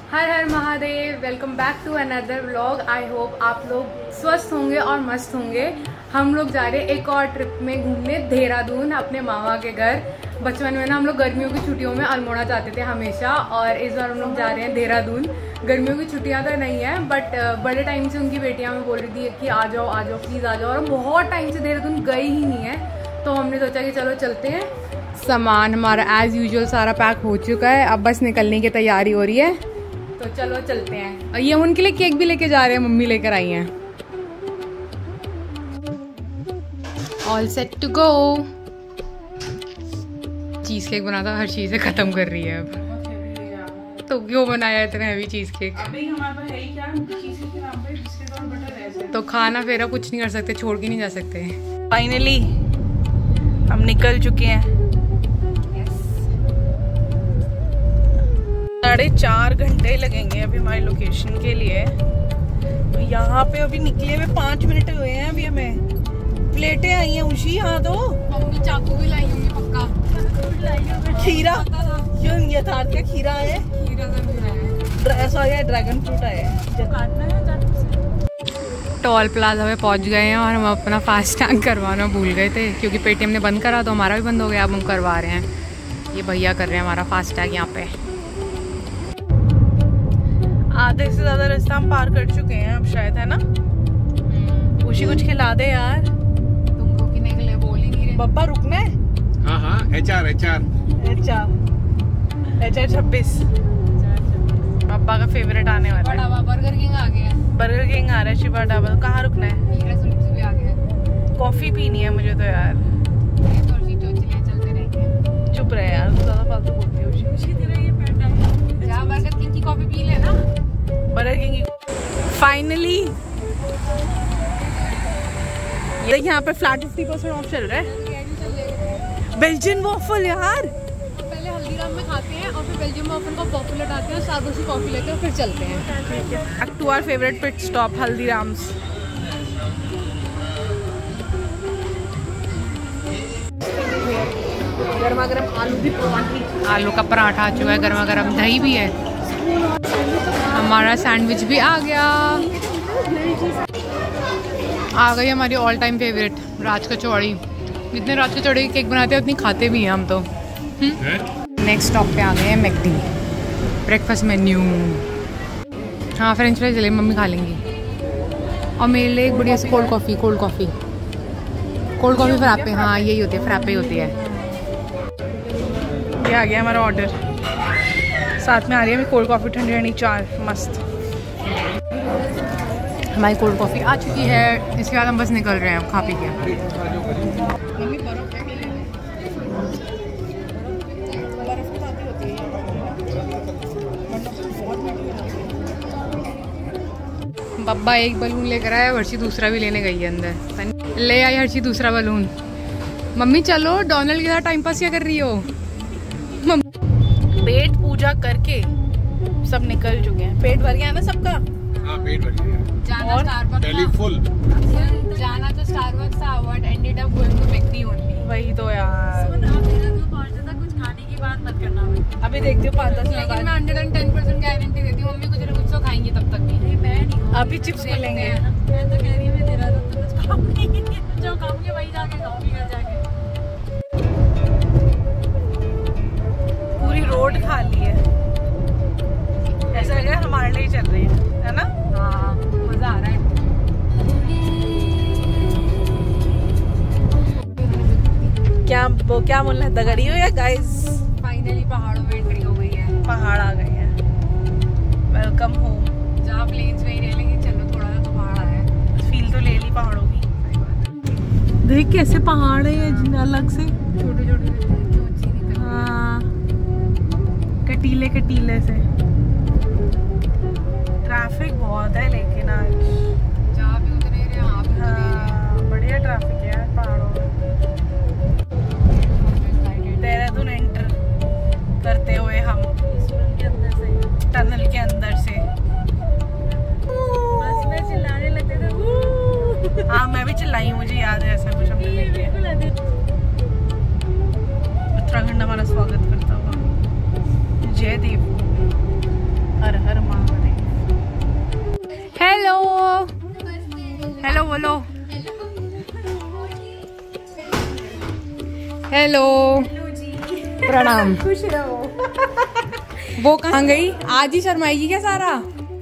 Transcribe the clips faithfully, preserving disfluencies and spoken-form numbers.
हर हर Mahadev. Welcome back to another vlog. I hope आप लोग स्वस्थ होंगे और मस्त होंगे। हम लोग जा रहे हैं एक और ट्रिप में घूमने देहरादून, अपने मामा के घर। बचपन में ना हम लोग गर्मियों की छुट्टियों में अल्मोड़ा जाते थे हमेशा, और इस बार हम लोग जा रहे हैं देहरादून। गर्मियों की छुट्टियां तो नहीं है, बट बड़े टाइम से उनकी बेटियां में बोल रही थी कि आ जाओ आ जाओ प्लीज़ आ जाओ, और बहुत टाइम से देहरादून गए ही नहीं है। तो हमने सोचा कि चलो चलते हैं। सामान हमारा एज यूजुअल सारा पैक हो चुका है, अब बस निकलने की तैयारी हो रही है। तो चलो चलते हैं। और ये उनके लिए केक भी लेके जा रहे हैं, मम्मी लेकर आई हैं। All set to go. Cheesecake बनाता हर चीज से खत्म कर रही है अब। तो क्यों बनाया इतना हैवी चीज केक? अभी हमारे पास है ही क्या, चीज केक के नाम पे बिस्किट और बटर है। तो खाना फेरा कुछ नहीं कर सकते, छोड़ के नहीं जा सकते। फाइनली हम निकल चुके हैं। साढ़े चार घंटे लगेंगे अभी हमारी लोकेशन के लिए। तो यहाँ पे अभी निकले हुए पाँच मिनट हुए हैं। अभी हमें प्लेटें आई हैं उसी, यहाँ दो। मम्मी चाकू भी लाई होंगी पक्का। खीरा क्यों यथार्थ का खीरा है, खीरा सॉरी ड्रैगन फ्रूट है। टोल प्लाजा में पहुंच गए हैं और हम अपना फास्टैग करवाना भूल गए थे, क्योंकि पेटीएम ने बंद करा तो हमारा भी बंद हो गया। अब हम करवा रहे हैं। ये भैया कर रहे हैं हमारा फास्टैग यहाँ पे। आधे से ज्यादा रास्ता हम पार कर चुके हैं अब शायद, है ना? उसी कुछ खिला दे यार। तुम रुकने के लिए बोल ही नहीं रहे। बब्बा रुकना है? हाँ हाँ H R H R H R H R छब्बीस बब्बा का फेवरेट आने वाला है। बर्गर किंग आ गया। बर्गर किंग आ रहा है। शिवा ढाबा। तो कहाँ रुकना है? भी आ गया। कॉफी पीनी है मुझे तो यार। चलते रहेंगे। चुप रहे यार, ज्यादा फालतू बोलती हो। बर्गर किंग की कॉफी पी लेना। बर्गर किंग फाइनली यहाँ पे फ्लैट फिफ्टी परसेंट ऑफ चल रहा है। बेल्जियन वॉफल यार। पहले हल्दीराम में खाते हैं और फिर बेल्जियम वॉफल को वॉफल हटाते हैं, स्टारबक्स की कॉफी लेकर फिर चलते हैं। ठीक है। Back to our favourite pit stop Haldiram's. गर्मा गर्म आलू भी पराठा आलू का पराठा आ चुका है, गर्मा गर्म दही भी है। हमारा सैंडविच भी आ गया। आ गई हमारी all time favourite raj kachori. जितने राज कचौड़ी केक बनाते हैं उतनी खाते भी हैं हम तो। नेक्स्ट स्टॉप पे आ गए हैं मैकडी। Breakfast menu. हाँ फ्रेंच फ्राइज ले मम्मी खा लेंगी। और मेरे लिए एक बढ़िया सी cold coffee. Cold coffee cold coffee frappe. हाँ यही होती है, फ्राप्पे होती है। ये आ गया हमारा ऑर्डर। साथ में आ रही है कोल्ड कॉफ़ी, ठंडी ठंडी चाय, मस्त। हमारी कोल्ड कॉफ़ी आ चुकी है। इसके बाद हम बस निकल रहे हैं खा पी के। बब्बा एक बलून लेकर आया, हर्षी दूसरा भी लेने गई है अंदर। ले आई हर्षी दूसरा बलून। मम्मी चलो डोनाल्ड के साथ टाइम पास क्या कर रही हो? पेट पूजा करके सब निकल चुके हैं। पेट भर गया है ना सबका? हाँ पेट भर गया। जाना स्टारबक्स फुल जाना तो स्टारबक्स था, but ended up going to McD only. वही तो यार। कुछ खाने की बात मत करना। अभी देखती हूँ पाँच दस मिनट लेकिन मैं hundred and ten percent guarantee देती हूँ, मम्मी कुछ ना कुछ तो खाएंगी तब तक भी। मैं नहीं। अभी चिप्स मिलेंगे। मैं तो कह रही हूँ मैं तेरा तो कुछ खाऊंगी, जो खाऊंगी वही जाके खाऊंगी घर जाके। पूरी रोड खाली है, ऐसा लग रहा है हमारे लिए चल रही है, है ना? हाँ मजा आ रहा है। क्या वो क्या बोलना है, दगड़ी हो या गाइस? फाइनली पहाड़ों में एंट्री हो गई है। पहाड़ आ गए हैं। Welcome home. जहाँ प्लेन्स में ही रह लेंगे, चलो थोड़ा सा तो पहाड़ आया। फील तो ले ली पहाड़ों की। देख कैसे पहाड़ है ये अलग से, छोटे छोटे। हाँ कटीले कटीले से। ट्रैफिक बहुत है लेकिन आज जहाँ भी उतरे रहे वहाँ भी उतरे रहे। बढ़िया ट्रैफिक है पहाड़ों में। देहरादून एंटर करते हुए हम टनल के अंदर से बस में चिल्लाने लगते थे। हाँ मैं भी चिल्लाई हूँ, मुझे याद है ऐसा कुछ हमने देख लिया। उत्तराखंड हमारा स्वागत करता हुआ। जय देव, हर हर बोलो। हेलो प्रणाम। खुश रहो। वो कहाँ गई? आज ही शर्माएगी क्या सारा?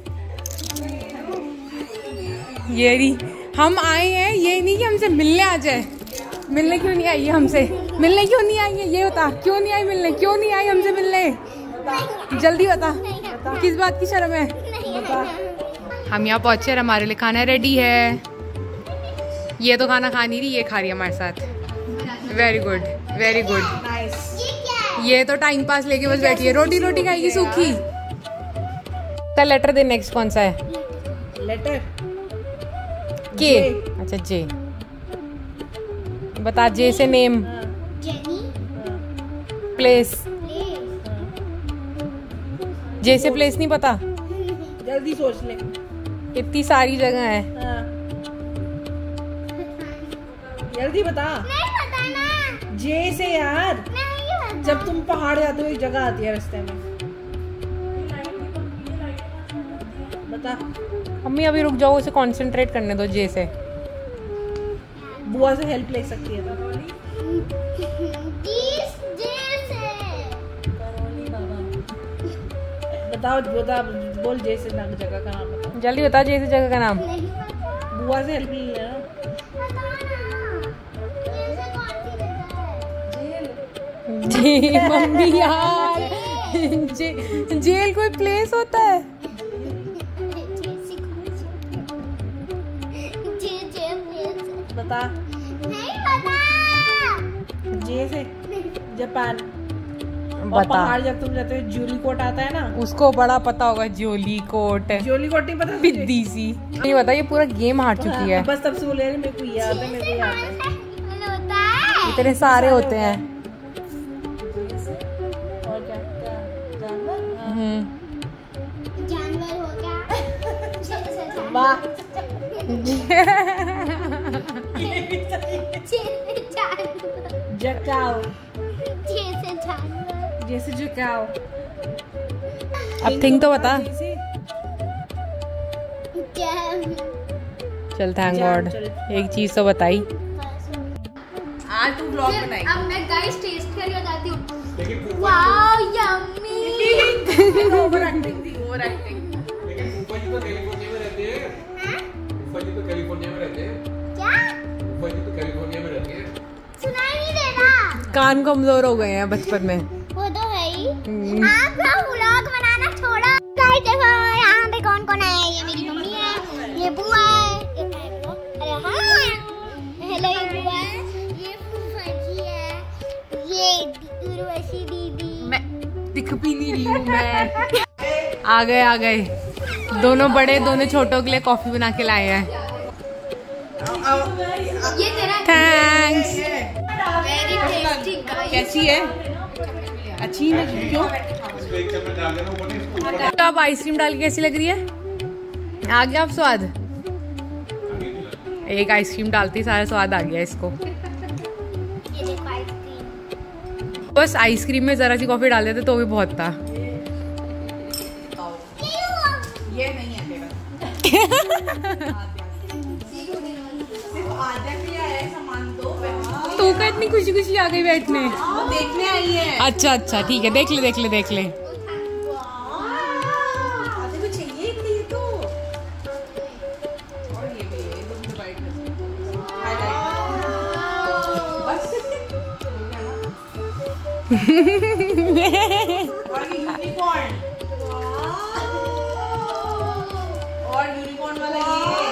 ये रही, हम आए हैं, ये नहीं कि हमसे मिलने आ जाए। मिलने क्यों नहीं आई है हमसे? मिलने क्यों नहीं आई है? ये बता, क्यों नहीं आई मिलने? क्यों नहीं आई हमसे मिलने? जल्दी बता, किस बात की शर्म है? हम यहाँ पहुंचे और हमारे लिए खाना रेडी है। ये तो खाना खा नहीं रही, ये खा रही है हमारे साथ। Very good, very good. ये तो टाइम पास लेके बस बैठी है, रोटी रोटी खाएगी सूखी। तो लेटर दे, नेक्स्ट कौन सा है? लेटर के। अच्छा जे, बता जे से नेम, प्लेस। जे से प्लेस नहीं पता? जल्दी सोच ले, इतनी सारी जगह है। हाँ। जल्दी बता। नहीं पता ना। जे से यार, नहीं पता। जब तुम पहाड़ जाते हो एक जगह आती है रास्ते में, बता। मम्मी अभी रुक जाओ, उसे कंसंट्रेट करने दो। जे से बुआ से हेल्प ले सकती है तो। बताओ, बता, बोल जे से नाम जगह का नाम बता। जल्दी बता जे से जगह का नाम। बुआ से हेल्प ले लेना। जे मम्मी यार, जे, जेल कोई प्लेस होता है? बता। नहीं पता। जे से जापान। बता। पहाड़ जब तुम जाते हो जोली कोट आता है ना, उसको बड़ा पता होगा। जोली कोट, जोली कोट नहीं पता? बिद्दी सी नहीं पता। ये पूरा गेम हार चुकी है। बस तब से बोले मेरे को याद है, मेरे को याद है। मैंने बताया। इतने सारे होते हैं। और क्या क्या जानवर? हाँ। हम्म, जानवर हो गया। वाह। जकाओ। जैसे जानवर। जैसे जकाओ। अब थिंक तो बता। चल थैंक गॉड, एक चीज तो बताई। आज तू ब्लॉग बनाएगी। अब मैं गाइस टेस्ट करके बताती हूँ। Wow yummy. ओवर एक्टिंग थी, ओवर एक्टिंग। लेकिन फूफा जी तो कैलिफोर्निया में रहते हैं। फूफा जी तो कैलिफोर्निया में रहते हैं। क्या? फूफा जी तो कैलिफोर्निया में रहते हैं। सुनाई नहीं दे रहा। कान कमजोर हो गए हैं बचपन में। वो तो है ही। आप लोग व्लॉग बनाना छोड़ो। गाइस देखो यहाँ पे कौन कौन है। ये मेरी मम्मी है, ये बुआ है, अरे हाँ हेलो, ये बुआ है, ये फूफा जी है, ये उर्वशी दीदी। मैं दिख भी नहीं रही हूँ मैं। आ गए आ गए, दोनों बड़े दोनों छोटों के लिए कॉफी बना के लाए हैं। ये तेरा थैंक्स। Very tasty guys. कैसी है? अच्छी है? क्यों? इसको एक चम्मच डाल देना ऊपर इसको। तो अब आइसक्रीम डाल के कैसी लग रही है? आ गया अब स्वाद? एक आइसक्रीम डालती सारा स्वाद आ गया इसको। ये देखो आइसक्रीम। बस आइसक्रीम में जरा सी कॉफी डाल देते तो भी बहुत था। ये नहीं है तेरा। सिर्फ आधा किया है सामान तो। तू का इतनी खुशी खुशी आ गई बैठने। वो देखने आई है। अच्छा अच्छा ठीक है, देख ले देख ले देख ले। आधे को चाहिए इतनी तो। और ये भी है, ये लोग डिवाइड करते हैं। बस। और ये यूनिकॉर्न। और यूनिकॉर्न वाला ये।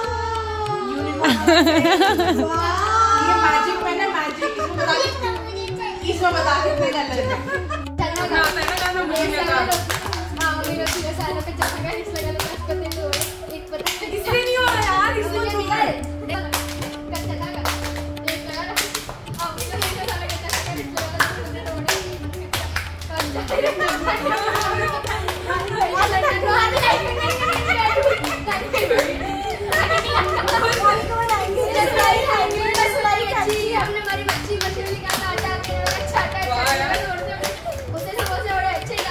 यूनिकॉर्न वाला ये मैजिक पेन है, मैजिक। इसमें बता दे, इसमें बता दे कितने कलर है। इसलिए नहीं हो रहा यार, इसलिए नहीं है।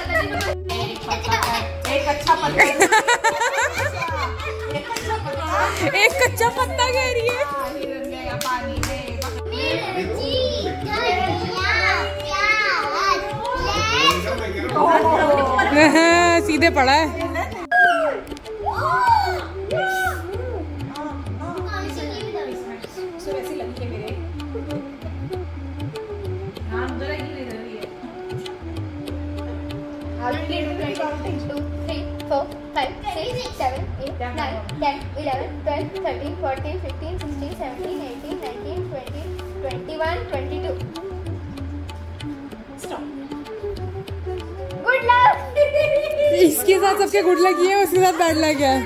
एक अच्छा पत्ता। एक अच्छा पत्ता। एक कच्चा पत्ता कह रही है। पानी में मिर्ची, धनिया, प्याज, सीधे पड़ा है। four, five, six, seven, eight, nine, ten, eleven, twelve, thirteen, fourteen, fifteen, sixteen, seventeen, eighteen, nineteen, twenty, twenty-one, twenty-two. Stop. Good luck. इसके साथ सबके गुड लग है, उसके साथ बैड लग है।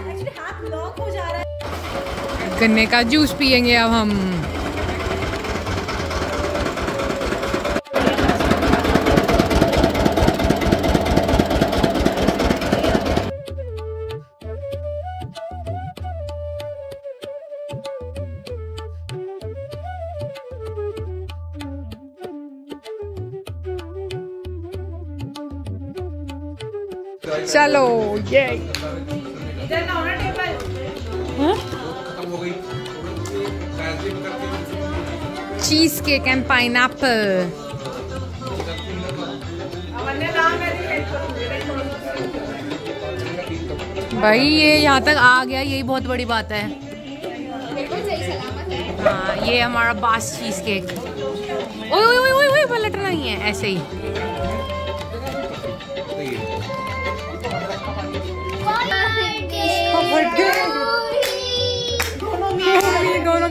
गन्ने का जूस पियेंगे अब हम। चलो ये इधर ना होना टेबल। खत्म हो गई। Cheese cake and pineapple. भाई ये यहाँ तक आ गया, यही बहुत बड़ी बात है। बिल्कुल सही सलामत है। हाँ, ये हमारा बास चीज केक। ओए ओए ओए ओए पलटना ही है ऐसे ही। दोनों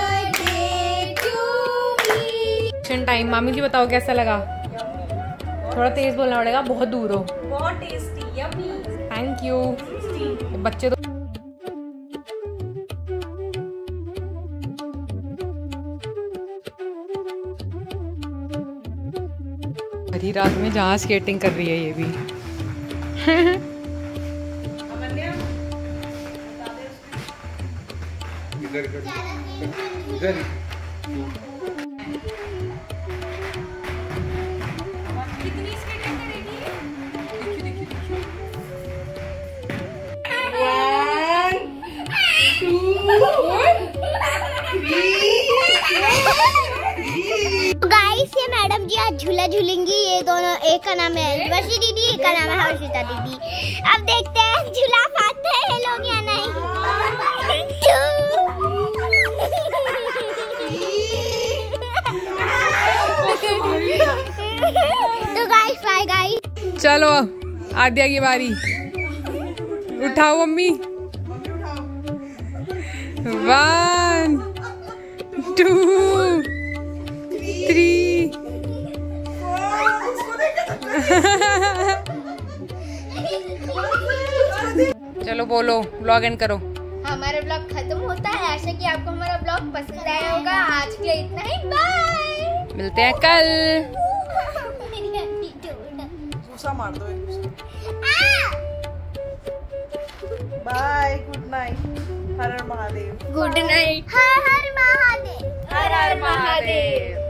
टाइम। मामी जी बताओ कैसा लगा? थोड़ा तेज बोलना पड़ेगा, बहुत दूर हो। बहुत टेस्टी, यम्मी। Thank you. बच्चे तो आधी रात में जहाँ स्केटिंग कर रही है ये भी। इधर इधर कितनी स्केटिंग करेगी? गाइस ये मैडम जी आज झूला झूलेंगी। ये दोनों, एक का नाम है वर्षी दीदी, एक का नाम है हर्षिता दीदी। अब देखते हैं झूला पाते हैं ये लोग या नहीं। तो गाइस बाय गाइस। चलो आद्या की बारी। उठाओ मम्मी। One two three. चलो बोलो, व्लॉग एंड करो। हमारा ब्लॉग खत्म होता है। आशा कि आपको हमारा ब्लॉग पसंद आया होगा। आज के लिए इतना ही। बाय। मिलते हैं कल। दूसरा मार दो एक दूसरा। Bye, good night. हर हर महादेव। Good night. हर हर महादेव। हर हर महादेव।